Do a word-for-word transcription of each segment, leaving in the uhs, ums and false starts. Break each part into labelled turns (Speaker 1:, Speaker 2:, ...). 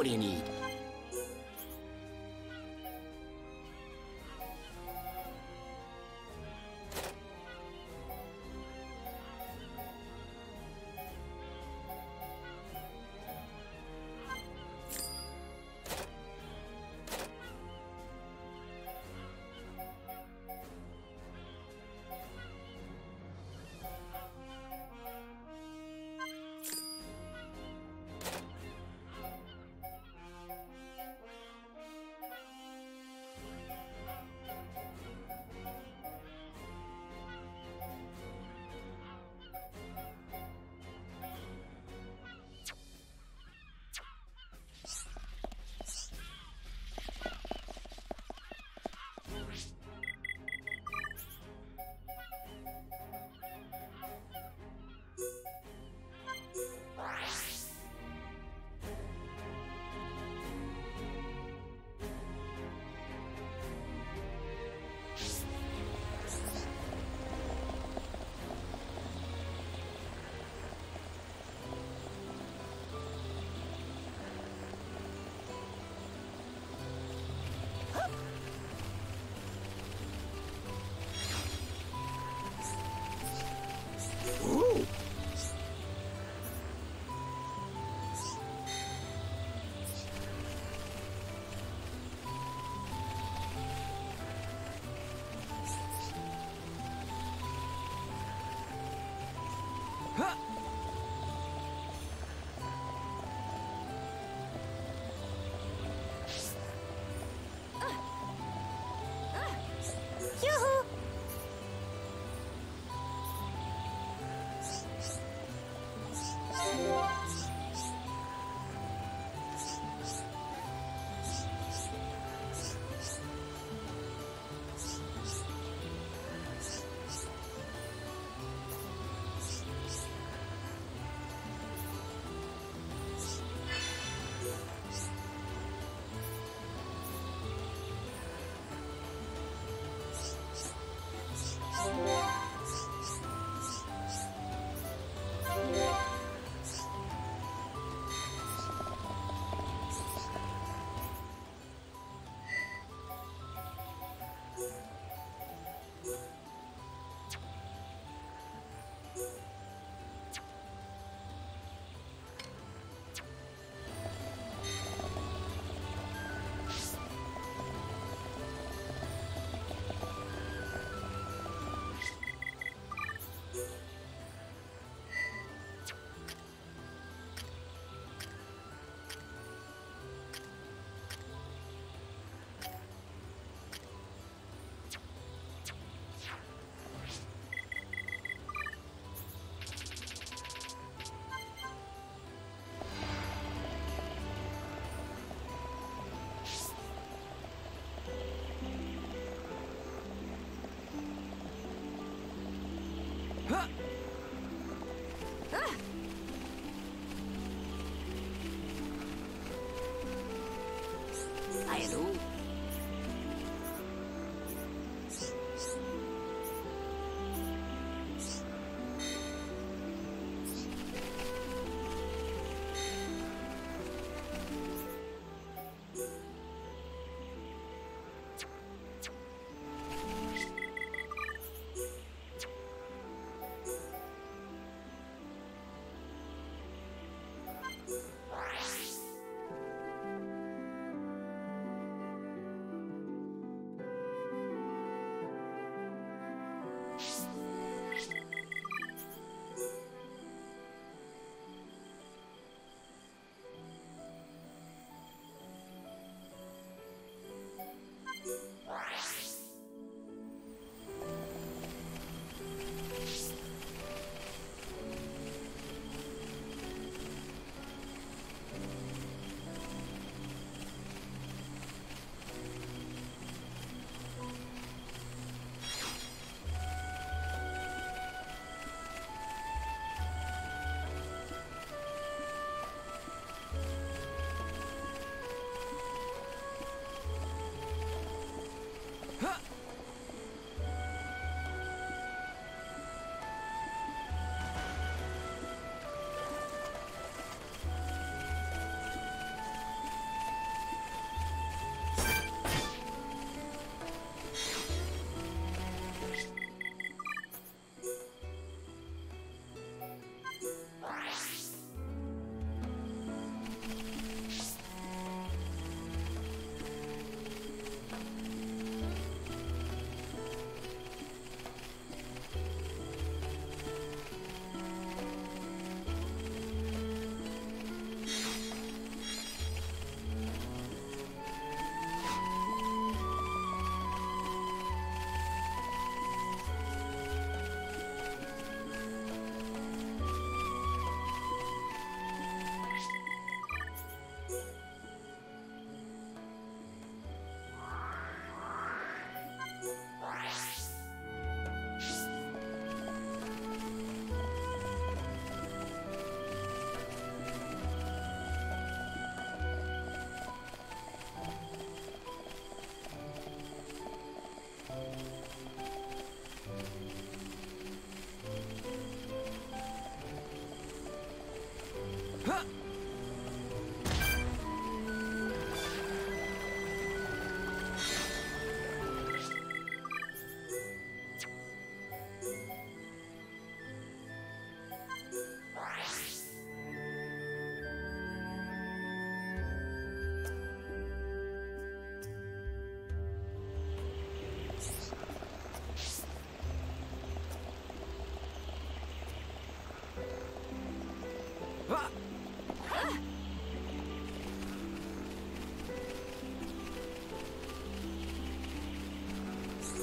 Speaker 1: What do you need?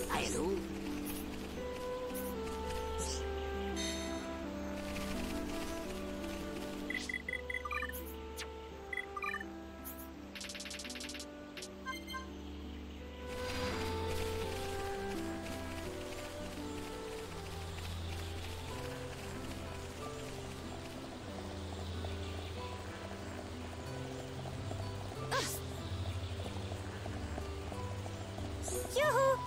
Speaker 1: Hello.
Speaker 2: Yoo-hoo!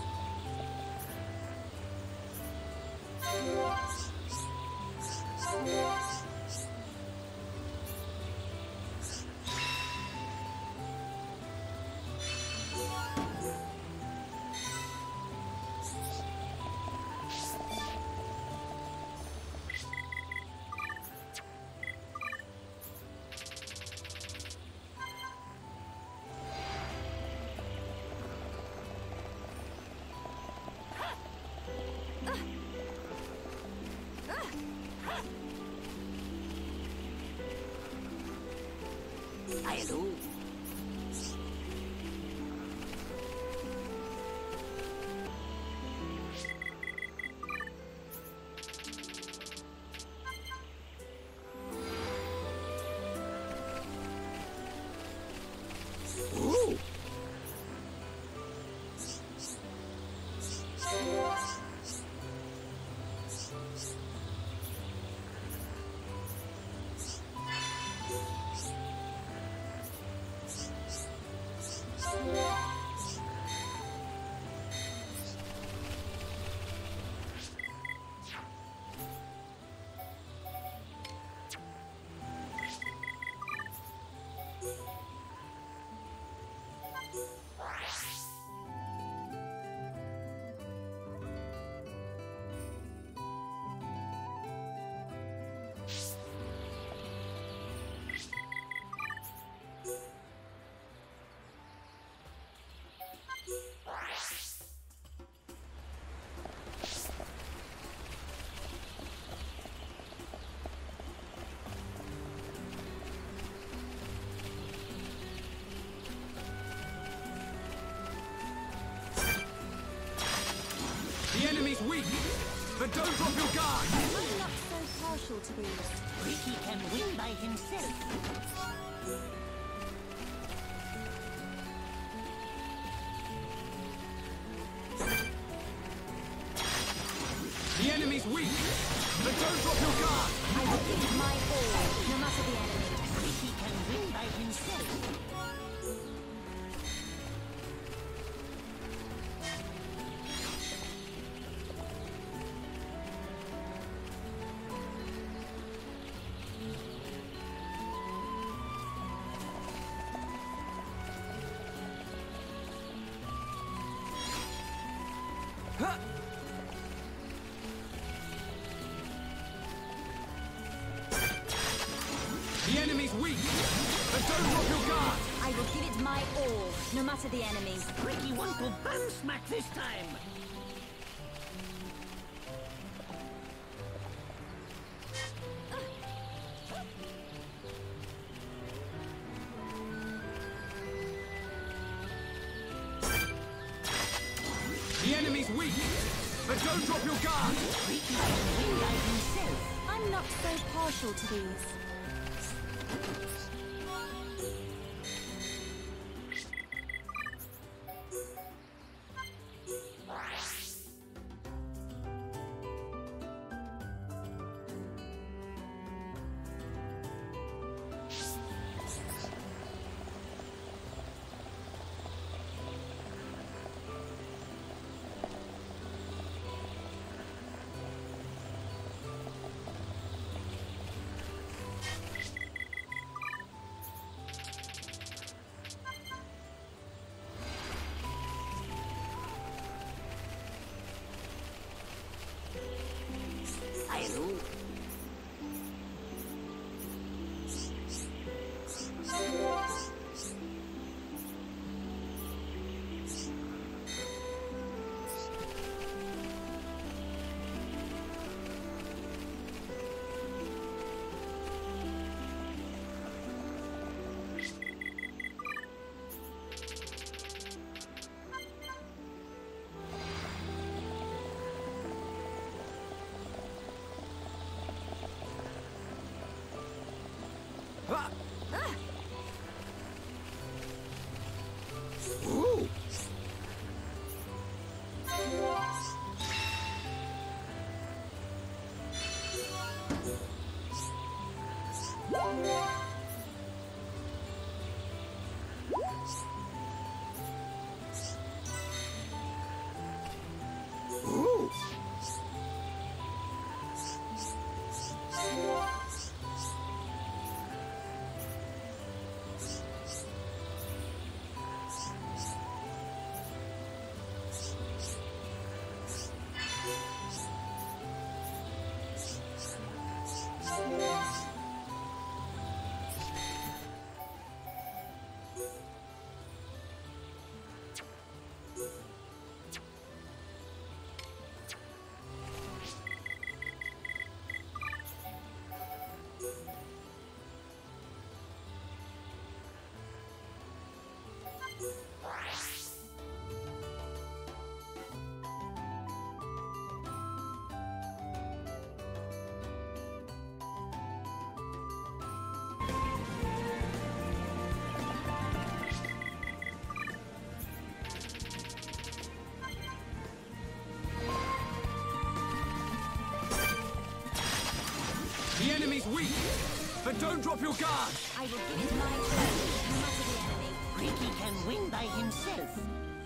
Speaker 1: Hello. Ooh.
Speaker 3: The enemy's weak, but don't drop your guard!
Speaker 2: I'm not so partial to these.
Speaker 1: Ricky can win by himself.
Speaker 3: The enemy's weak, but don't drop your guard!
Speaker 2: I will give it my all, no matter the enemy.
Speaker 1: Ricky can win by himself.
Speaker 3: Huh. The enemy's weak, but don't drop your guard!
Speaker 2: I will give it my all, no matter the enemy.
Speaker 1: Ricky want to bang smack this time.
Speaker 3: The enemy's weak, but don't drop your guard!
Speaker 1: Ricky can win by himself.
Speaker 2: I'm not so partial to these.
Speaker 3: enemy's weak, but don't drop your guard.
Speaker 2: I will give it my all, no matter the enemy.
Speaker 1: Ricky can win by himself.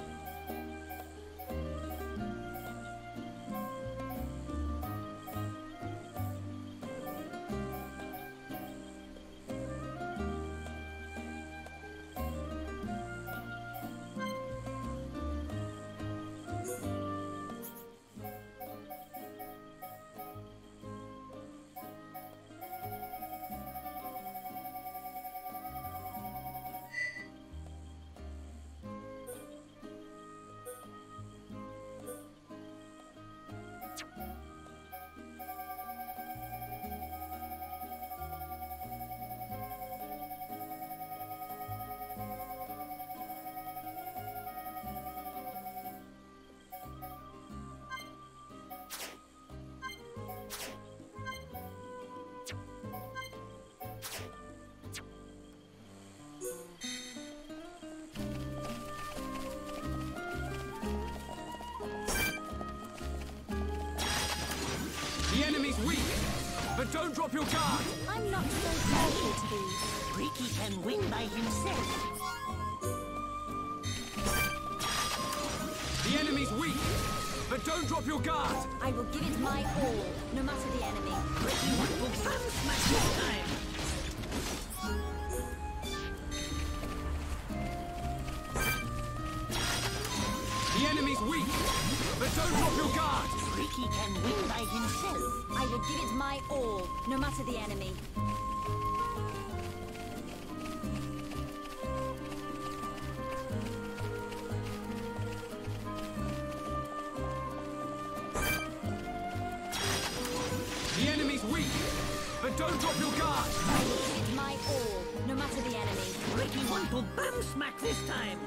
Speaker 3: The enemy's weak, but don't drop your guard.
Speaker 2: I'm not so partial to these.
Speaker 1: Ricky can win by himself.
Speaker 3: The enemy's weak, but don't drop your guard.
Speaker 2: I will give it my all, no matter the enemy.
Speaker 1: Ricky want to bam smash this time.
Speaker 3: The enemy's weak, but don't drop your guard.
Speaker 1: Ricky can win by himself.
Speaker 2: I will give it my all, no matter the enemy.
Speaker 3: The enemy's weak, but don't drop your guard.
Speaker 2: I will give it my all, no matter the enemy.
Speaker 1: Ricky want to bam smack this time.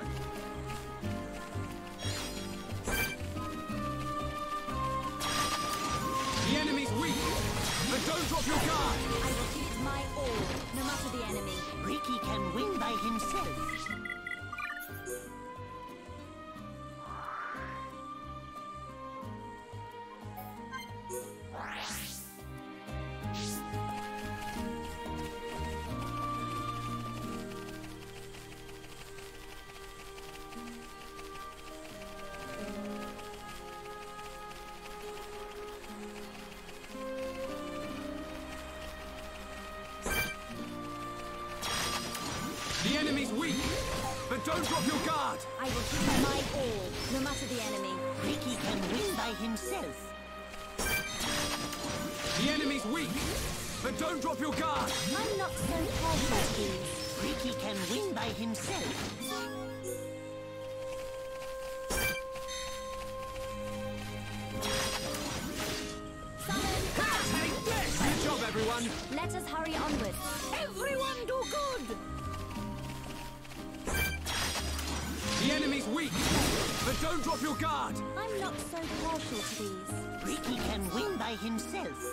Speaker 3: The enemy's weak, but don't drop your guard.
Speaker 2: I will give it my all, no matter the enemy.
Speaker 1: Ricky can win by himself.
Speaker 3: The enemy's weak, but don't drop your guard.
Speaker 2: I will give it my all, no matter the enemy.
Speaker 1: Ricky can win by himself.
Speaker 3: The enemy's weak, but don't drop your guard.
Speaker 2: I'm not so partial to these.
Speaker 1: Ricky can win by himself.
Speaker 3: Good job, everyone.
Speaker 2: Let us hurry onward.
Speaker 1: Everyone do good.
Speaker 3: The enemy's weak, but don't drop your guard.
Speaker 2: I'm not so partial to these.
Speaker 1: Ricky can win by himself.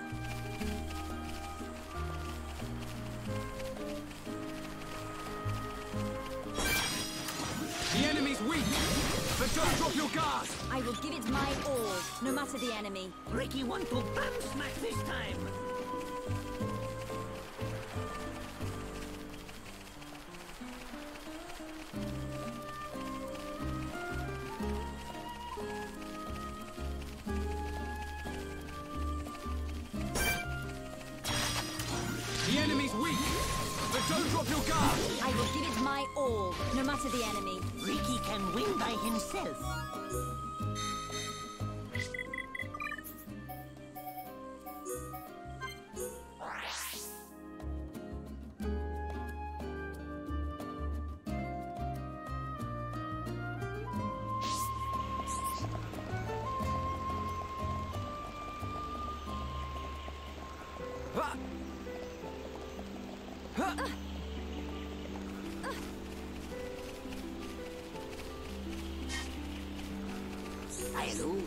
Speaker 3: The enemy's weak, but don't drop your guard.
Speaker 2: I will give it my all, no matter the enemy.
Speaker 1: Ricky want to bam smack this time.
Speaker 3: The enemy's weak, but don't drop your guard.
Speaker 2: I will give it my all, no matter the enemy.
Speaker 1: Ricky can win by himself.
Speaker 3: Ah! Huh?
Speaker 1: Hello.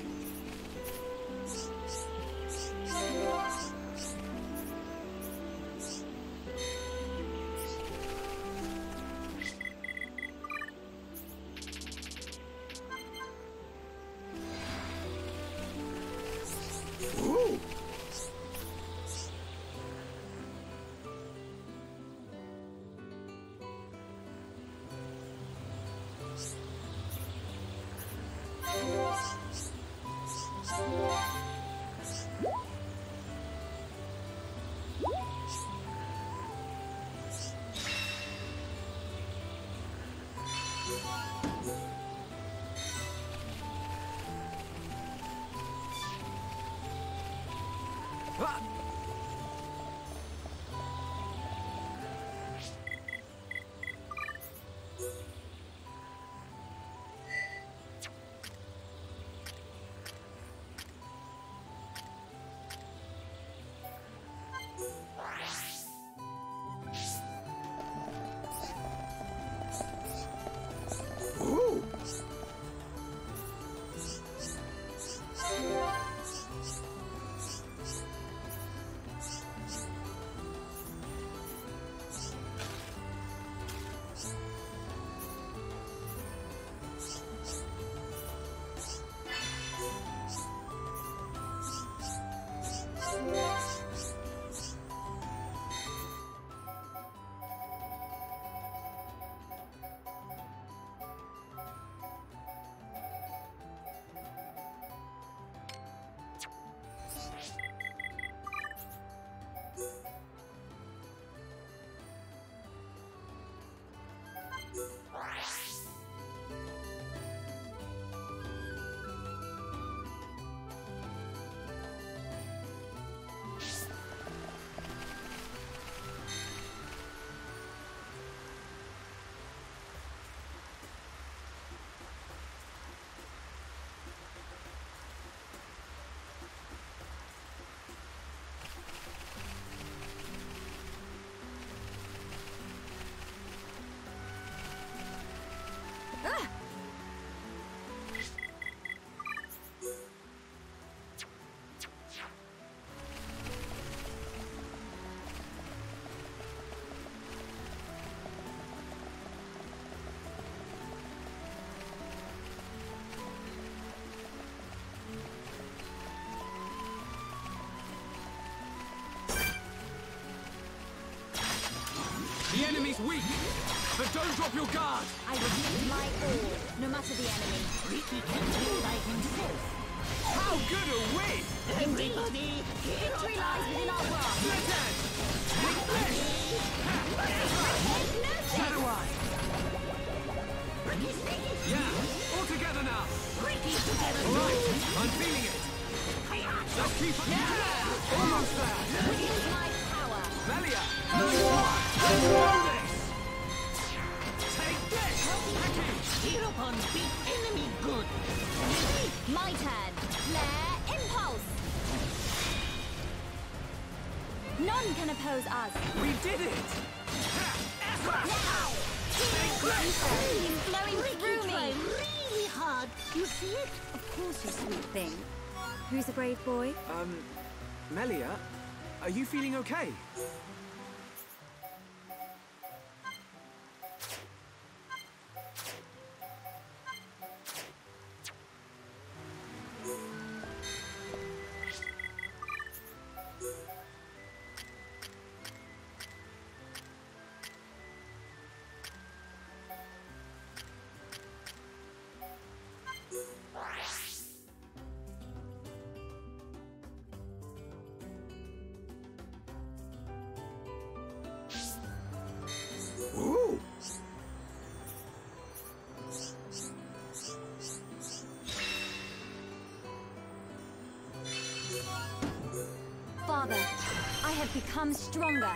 Speaker 3: Ah! Ooh! The enemy's weak, but don't drop your guard.
Speaker 2: I will give my all, no matter the enemy.
Speaker 1: Ricky can win by himself.
Speaker 3: How good are we?
Speaker 2: Indeed.
Speaker 1: Everybody, get
Speaker 2: Victory
Speaker 1: up.
Speaker 2: lies within our grasp.
Speaker 3: Let's end. Take this. Shadow Eye.
Speaker 1: Ricky, take it.
Speaker 3: Yeah, all together now.
Speaker 1: Ricky together.
Speaker 3: All right, I'm feeling it. Let's keep it. Yeah, almost there.
Speaker 2: Use my power.
Speaker 3: Melia, let's do this. Take this. Ricky.
Speaker 1: Tear upon big enemy good.
Speaker 2: My turn. Flare impulse. None can oppose us.
Speaker 3: We did it.
Speaker 2: Wow! Steam flowing through me.
Speaker 1: Try really hard. You see it?
Speaker 2: Of course, you sweet thing. Who's a brave boy?
Speaker 3: Um, Melia, are you feeling okay? Ooh!
Speaker 2: Father, I have become stronger.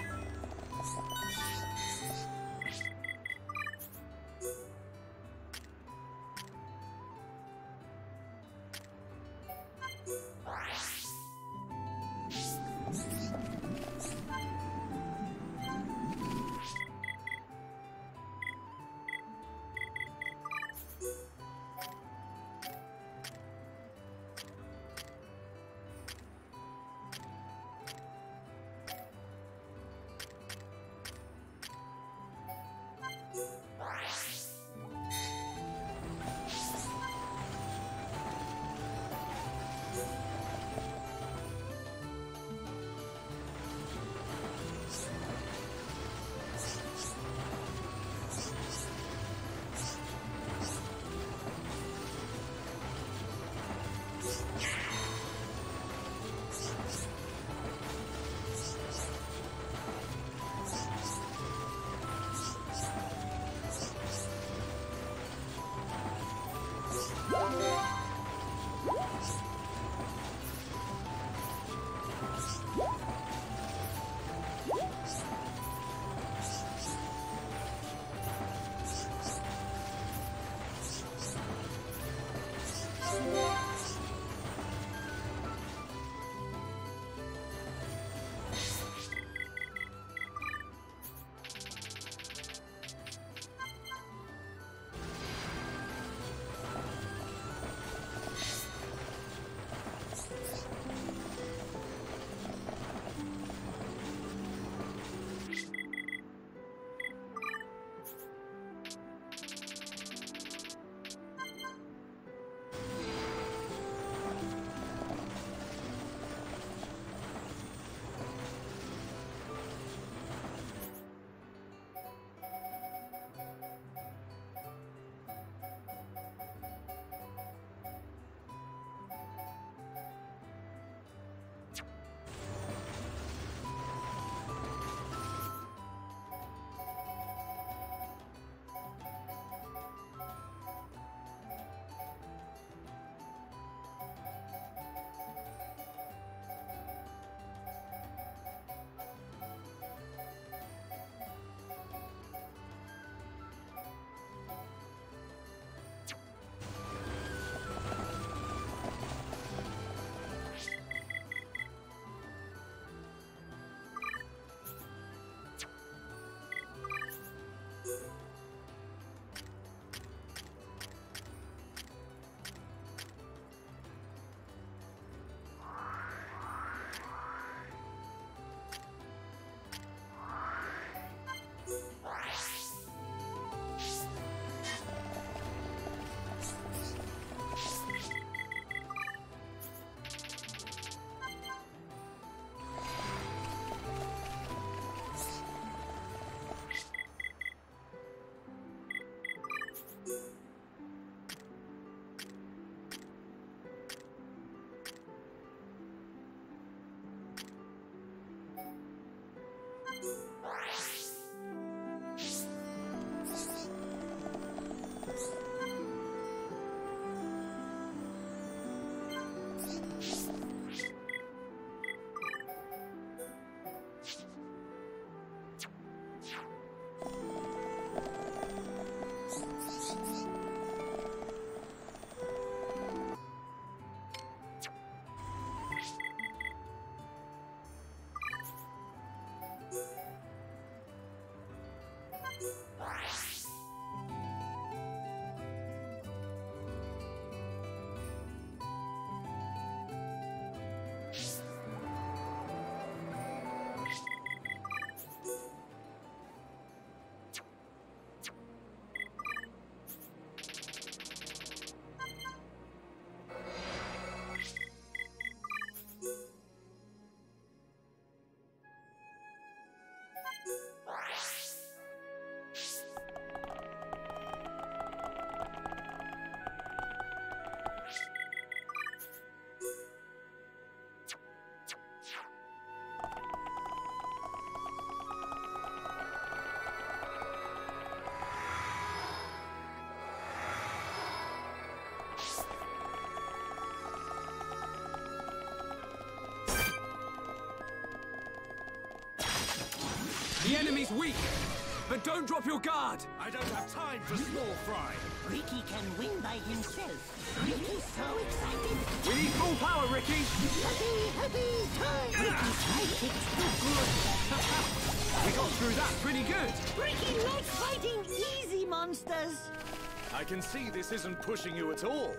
Speaker 3: The enemy's weak, but don't drop your guard.
Speaker 4: I don't have time for small fry.
Speaker 1: Ricky can win by himself. Ricky's so excited.
Speaker 3: We need full power, Ricky.
Speaker 1: Happy, happy time. Ricky's sidekick's too good.
Speaker 3: We got through that pretty good.
Speaker 1: Ricky likes fighting easy monsters.
Speaker 4: I can see this isn't pushing you at all.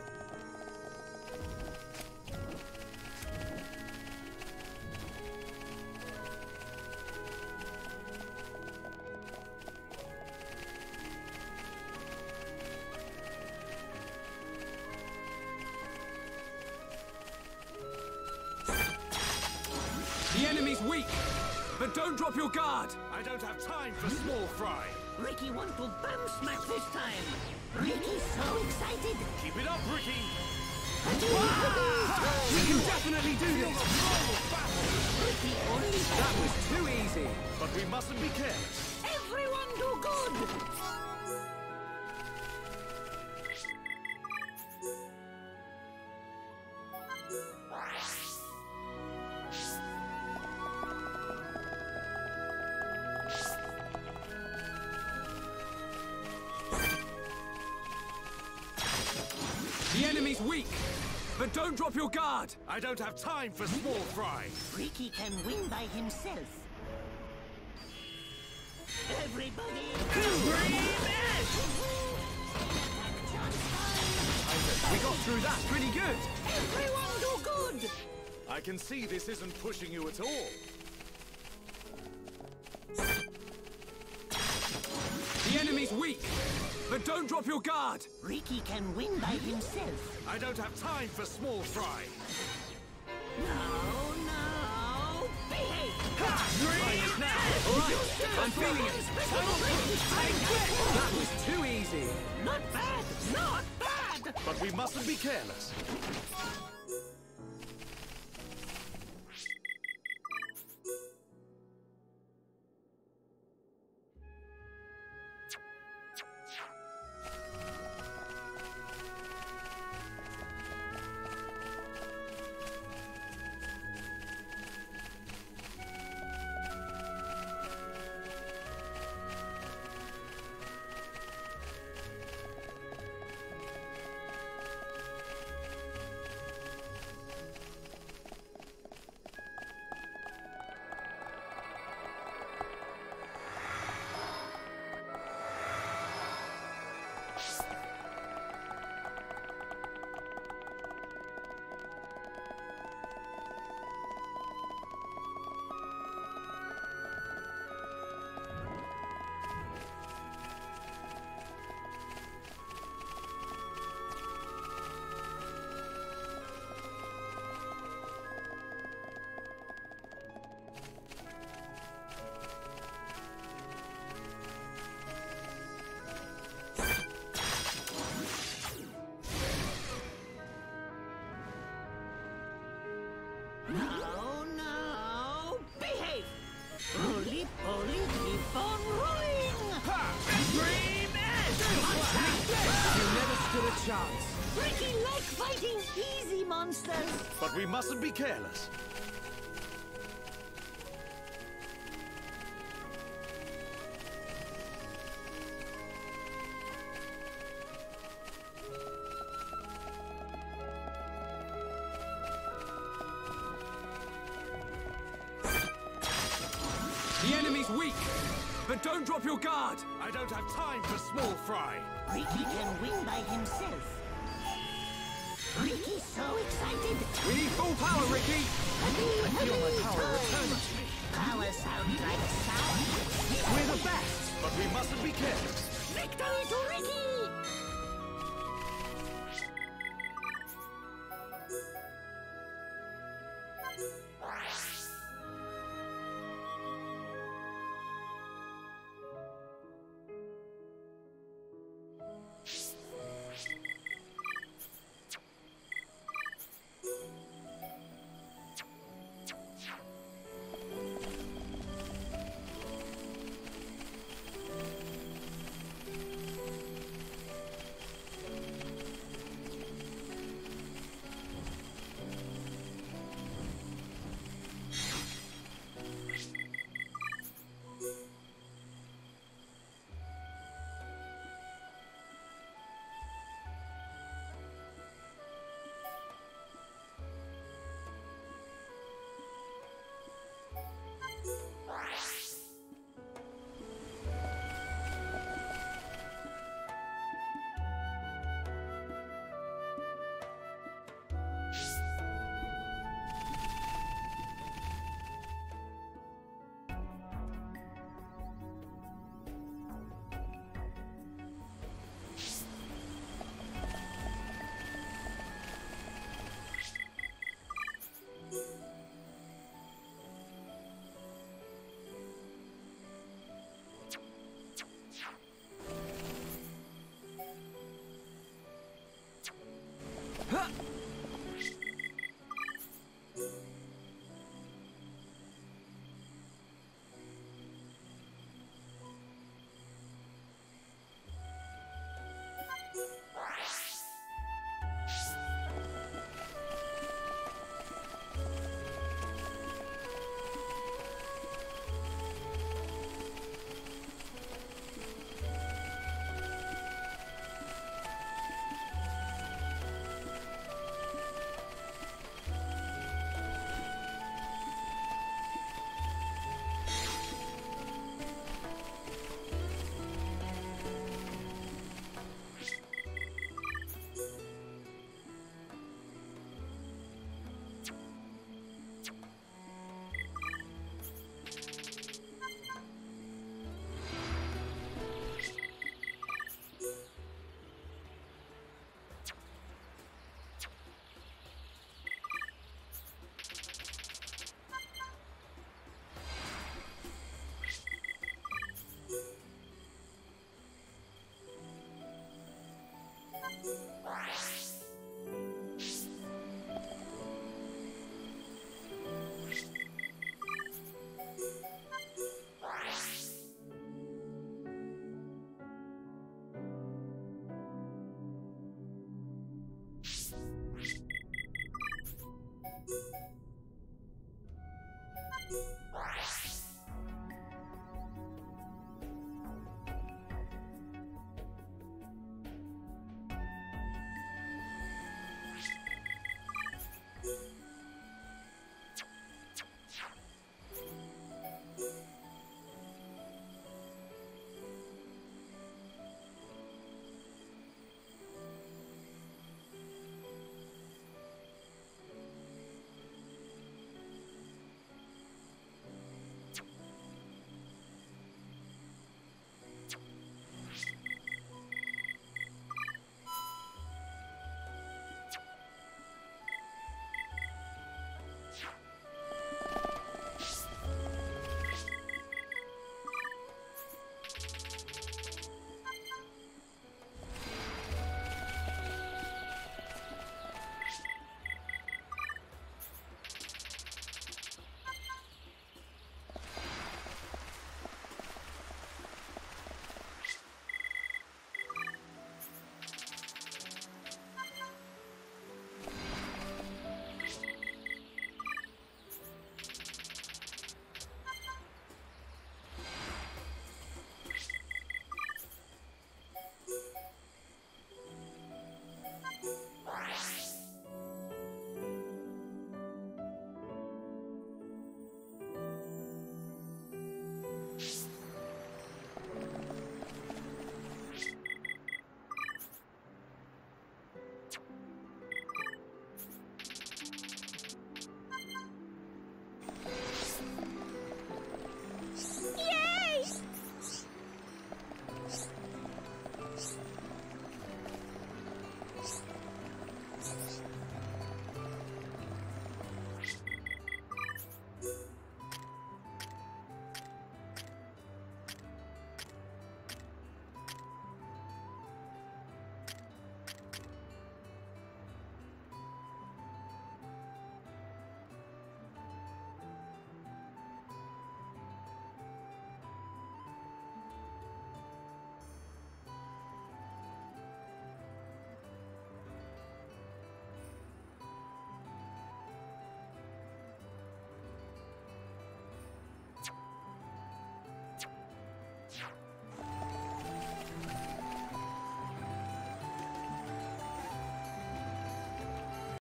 Speaker 3: The enemy's weak, but don't drop your guard.
Speaker 4: I don't have time for small fry.
Speaker 1: Ricky wants to bum smack this time. Ricky's so excited.
Speaker 4: Keep it up, Ricky.
Speaker 1: Happy, happy time.
Speaker 3: We can definitely do this.
Speaker 1: Ricky only
Speaker 3: That was too easy.
Speaker 4: But we mustn't be careless.
Speaker 1: everyone do good.
Speaker 3: The enemy's weak, but don't drop your guard.
Speaker 4: I don't have time for small fry.
Speaker 1: Ricky can win by himself. Everybody,
Speaker 3: We got through that pretty good.
Speaker 1: everyone do good.
Speaker 4: I can see this isn't pushing you at all.
Speaker 3: The enemy's weak, but don't drop your guard.
Speaker 1: Ricky can win by himself.
Speaker 4: I don't have time for small fry.
Speaker 1: No, no, behave.
Speaker 4: Time is now.
Speaker 3: All right, I'm feeling it. That was too easy.
Speaker 1: Not bad, not bad.
Speaker 4: But we mustn't be careless.
Speaker 1: No, no, behave. Roly
Speaker 3: chance.
Speaker 1: Ricky like fighting easy monsters.
Speaker 4: But we mustn't be careless.
Speaker 3: The enemy's weak, but don't drop your guard.
Speaker 4: I don't have time for small fry.
Speaker 1: Ricky can win by himself. Ricky's so excited.
Speaker 3: We need full power, Ricky.
Speaker 1: I
Speaker 4: feel my power returning to me.
Speaker 1: Power sounds like sound.
Speaker 3: We're the best.
Speaker 4: But we mustn't be careless.
Speaker 1: Victory to Ricky!